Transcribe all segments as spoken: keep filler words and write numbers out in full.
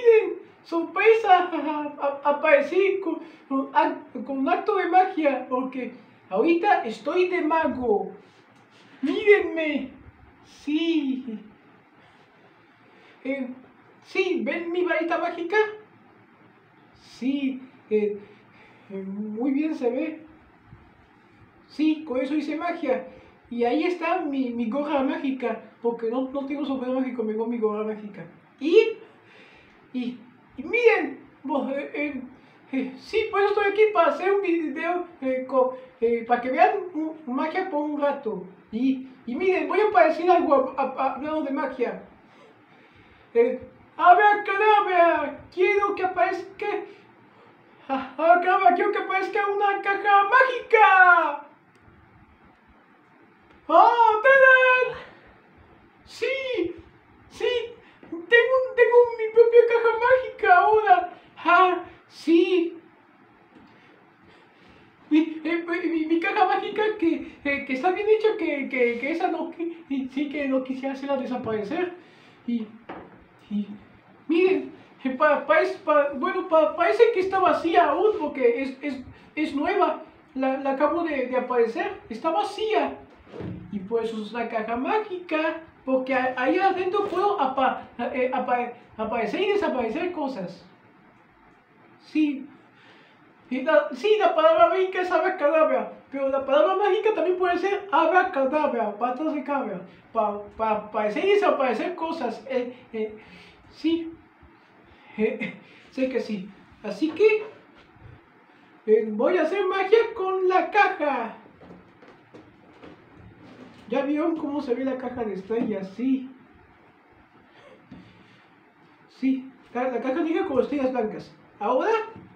miren, sorpresa, aparecí con, con, con un acto de magia, porque ahorita estoy de mago. Mírenme. Sí. Eh, sí, ¿ven mi varita mágica? Sí, eh, eh, muy bien se ve. Sí, con eso hice magia. Y ahí está mi, mi gorra mágica, porque no, no tengo sombrero mágico, me mi gorra mágica. Y, y, y miren, eh, eh, eh, sí, por eso estoy aquí para hacer un video, eh, con, eh, para que vean magia por un rato. Y, y miren, voy a decir algo hablando de magia. Eh, ¡Abracadabra! Quiero que aparezca... ¡Abracadabra! Quiero que aparezca una caja mágica. ¡Oh, ¡tadán! ¡Sí! ¡Sí! Tengo, tengo mi propia caja mágica ahora. ¡Ah! ¡Sí! Mi, eh, mi, mi caja mágica que, eh, que está bien hecha, que, que, que esa no, que, sí que no quisiera hacerla desaparecer. Y, y miren, eh, pa, pa, pa, bueno, pa, parece que está vacía aún porque es, es, es nueva. La, la acabo de, de aparecer, está vacía. Y pues es una caja mágica, porque ahí adentro puedo apa, eh, apa, aparecer y desaparecer cosas. Sí. Y la, sí, la palabra mágica es abracadabra, pero la palabra mágica también puede ser abracadabra, patas de cabra, para pa, aparecer y desaparecer cosas. Eh, eh, sí, eh, sé que sí. Así que eh, voy a hacer magia con la caja. ¿Ya vieron cómo se ve la caja de estrellas? Sí. Sí, la, la caja negra con estrellas blancas. Ahora...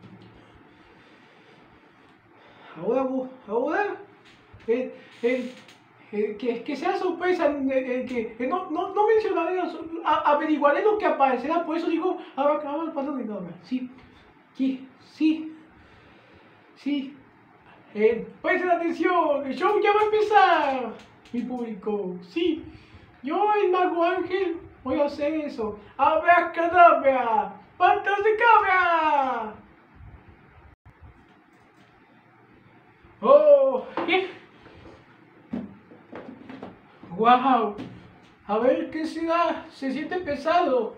Ahora, ahora... Eh, eh, eh, que, que sea sorpresa, eh, eh, que no, no, no mencionaré, a, averiguaré lo que aparecerá, por eso digo, ahora acabamos el paso de nombre. Sí, sí, sí, sí. Eh, presten atención, el show ya va a empezar, mi público. Sí, yo, el mago Ángel, voy a hacer eso. ¡Abracadabra! ¡Patas de cabra! ¡Oh! ¿Qué? ¡Wow! A ver, ¿qué será? Se siente pesado.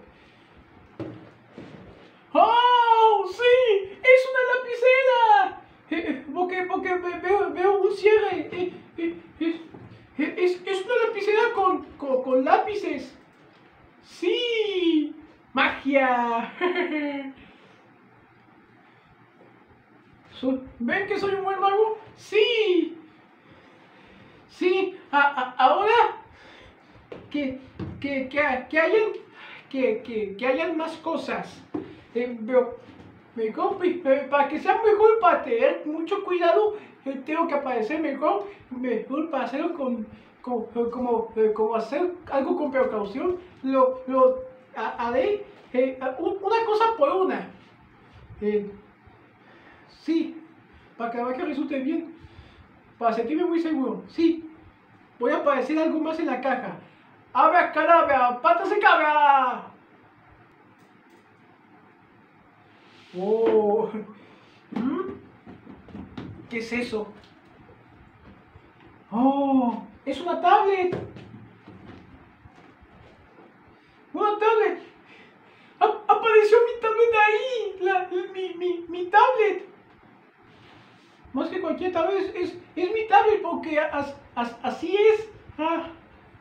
¡Oh! ¡Sí! ¡Es una lapicera! Eh, porque, porque veo, veo un cierre. Eh, eh, eh, es, es una lapicera con, con, con lápices. ¡Sí! ¡Magia! ¿Ven que soy un buen mago? ¡Sí! Sí, a, a, ahora que, que, que, que hayan que, que, que hayan más cosas. Eh, pero, mejor, eh, para que sea mejor, para tener mucho cuidado, eh, tengo que aparecer mejor, mejor para hacerlo con, con como, eh, como hacer algo con precaución. Lo, lo haré eh, una cosa por una. Eh, sí, para que la magia resulte bien, para sentirme muy seguro. Sí. Voy a aparecer algo más en la caja. ¡Abracadabra! ¡Patas de cabra! ¡Oh! ¿Mm? ¿Qué es eso? ¡Oh! ¡Es una tablet! ¡Una tablet! ¡A- ¡Apareció mi tablet ahí! La, mi, mi, mi tablet. Más que cualquier tablet, es, es, es mi tablet porque as, as, así es. Ah.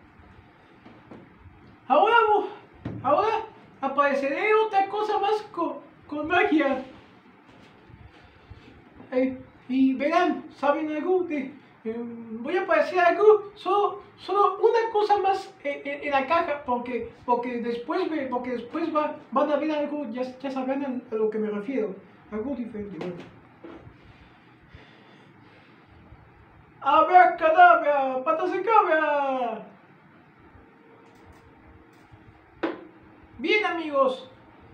Ahora, ahora apareceré otra cosa más con, con magia. Eh, y verán, ¿saben algo? De, eh, voy a aparecer algo, solo, solo una cosa más eh, eh, en la caja, porque, porque después, porque después va, van a ver algo, ya, ya sabrán a lo que me refiero. Algo diferente, bueno. ¡Abracadabra! ¡Patas de cabra! Bien, amigos.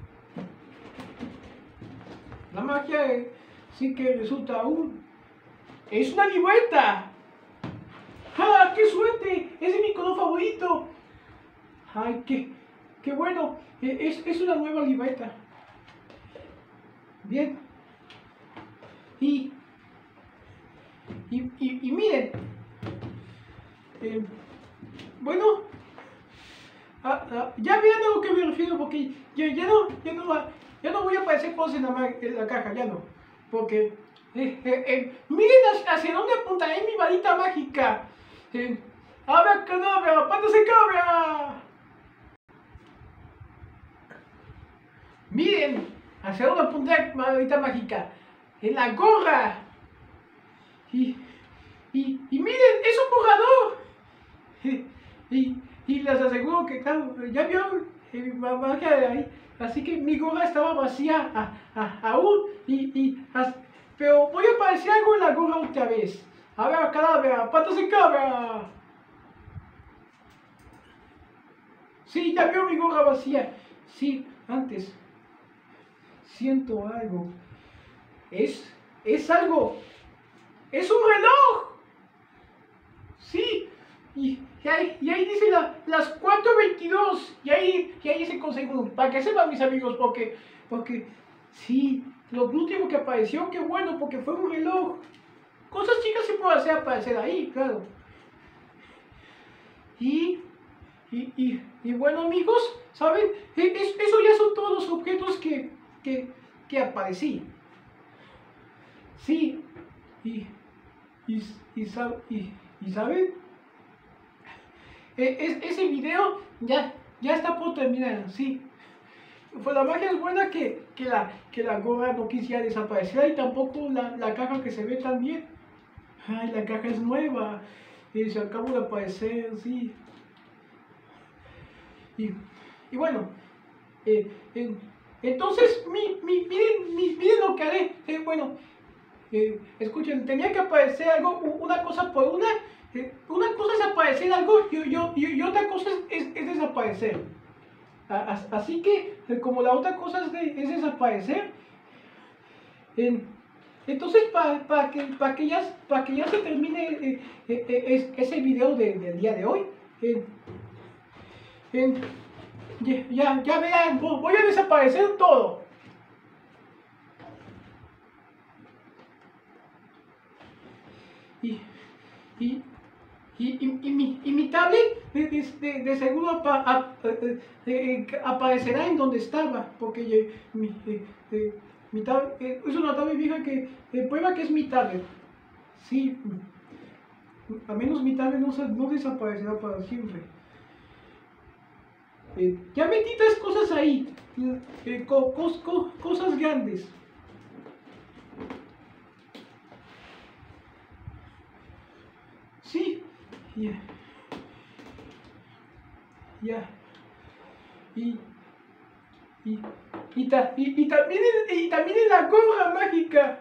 La magia eh, sí que resulta aún. ¡Es una libreta! ¡Ah, qué suerte! ¡Es mi color favorito! ¡Ay, qué, qué bueno! Es, es una nueva libreta. Bien. Y, y, y, y miren, eh, bueno, ah, ah, ya vean a lo que me refiero, porque ya, ya, no, ya, no, va- ya no voy a aparecer cosas en la, ma- en la caja, ya no. Porque, eh, eh, eh, miren hacia, hacia dónde apuntaré mi varita mágica. Eh, ¡Abracadabra! ¡Patas de cabra! Miren hacia dónde apuntaré mi varita mágica. En la gorra. Y, y, y miren, es un borrador. Y, y, y les aseguro que, claro, ya vio eh, mamá que ahí. Así que mi gorra estaba vacía a, a, aún. Y, y, as, pero voy a aparecer algo en la gorra otra vez. A ver, cadáver, patas de cabra. Sí, ya vio mi gorra vacía. Sí, antes. Siento algo. Es, es algo. ¡Es un reloj! Sí, y, y, ahí, y ahí dice la, las cuatro veintidós. Y ahí, y ahí se conseguido. Para que sepan, mis amigos, porque, porque, sí, lo último que apareció, qué bueno, porque fue un reloj. Cosas chicas se pueden hacer aparecer ahí, claro. Y, y, y, y bueno, amigos, ¿saben? Es, eso ya son todos los objetos que, que, que aparecí. Sí, y, y, y, sab- y, y ¿saben? E- es- ese video ya, ya está por terminar, sí. Pues la magia es buena que, que, la, que la gorra no quisiera desaparecer y tampoco la, la caja que se ve tan bien. Ay, la caja es nueva y se acabó de aparecer, sí. Y, y bueno, eh, en- entonces, mi, mi, miren, mi- miren lo que haré. Eh, bueno, eh, escuchen, tenía que aparecer algo, u- una cosa por una. Eh, una cosa es aparecer algo y, yo, y, y otra cosa es, es, es desaparecer. A- as- así que, eh, como la otra cosa es, de- es desaparecer, en- entonces para pa que, pa que, ya, pa que ya se termine eh, eh, eh, es- ese video de- del día de hoy, en- en- ya, ya, ya vean, vo- voy a desaparecer todo. Y, y, y, y, y mi, y mi tablet de, de, de- de seguro apa- a- eh, eh, eh, aparecerá en donde estaba, porque eh, mi, eh, eh, mi tab- eh, es una tablet vieja que eh, prueba que es mi tablet. Sí, a menos mi tablet no, se- no desaparecerá para siempre. Eh, ya metí tres cosas ahí, eh, co- cos- co- cosas grandes. Sí, ya, ya. Y, y, y, ta- y, y también en, y también en la gorra mágica.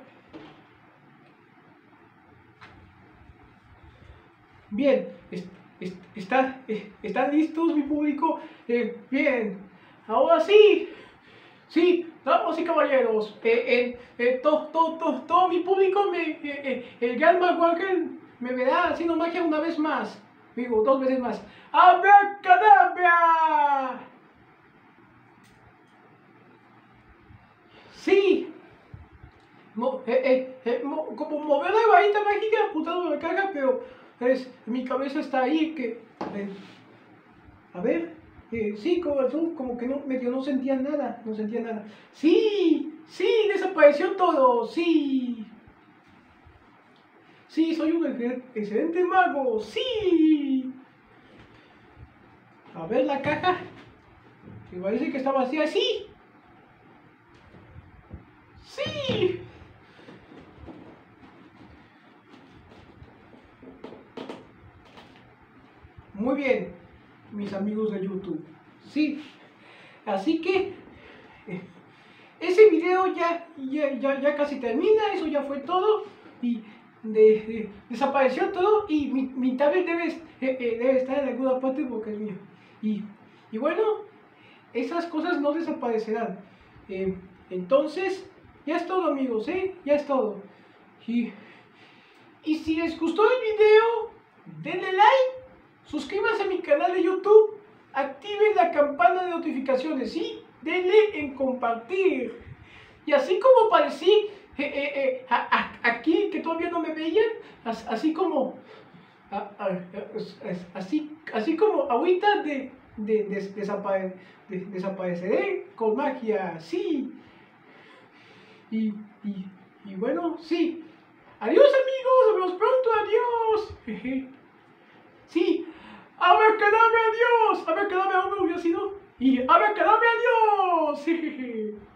Bien, es- es- está, eh, ¿están listos, mi público? Eh, bien, ahora sí, sí, damas y caballeros, eh, eh, eh, to- to- to- todo mi público, me, eh, eh, el gran Walker me verá haciendo magia una vez más. Digo, dos veces más. ¡Abracadabra! Sí, Mo- eh, eh, eh, mo- como mover la varita mágica apuntando la caja, pero es, mi cabeza está ahí que... eh, a ver, eh, sí, corazón, como que no, medio no sentía nada, no sentía nada. Sí, sí, desapareció todo, sí. Sí, soy un ex- excelente mago, sí. A ver la caja, que parece que está vacía, sí. Sí. Muy bien, mis amigos de YouTube. Sí, así que eh, ese video ya, ya, ya, ya casi termina, eso ya fue todo. Y de, de- desapareció todo y mi, mi tablet debe, eh, eh, debe estar en alguna parte porque es mío. Y, y bueno, esas cosas no desaparecerán. Eh, entonces, ya es todo, amigos, ¿eh? Ya es todo. Y, y si les gustó el video, denle like, suscríbanse a mi canal de YouTube, activen la campana de notificaciones y denle en compartir. y así como parecí eh, eh, eh, a- a- aquí que todavía no me veían, as- así como a- a- es- es- así, así como ahorita de, de, des- desapare- de- desapareceré con magia, sí. Y, y, y bueno, sí. Adiós amigos, nos vemos pronto, adiós. Jeje. Sí. Abracadabra, adiós. Abracadabra, ¿dónde hubiera sido? Y abracadabra, adiós. Jejeje.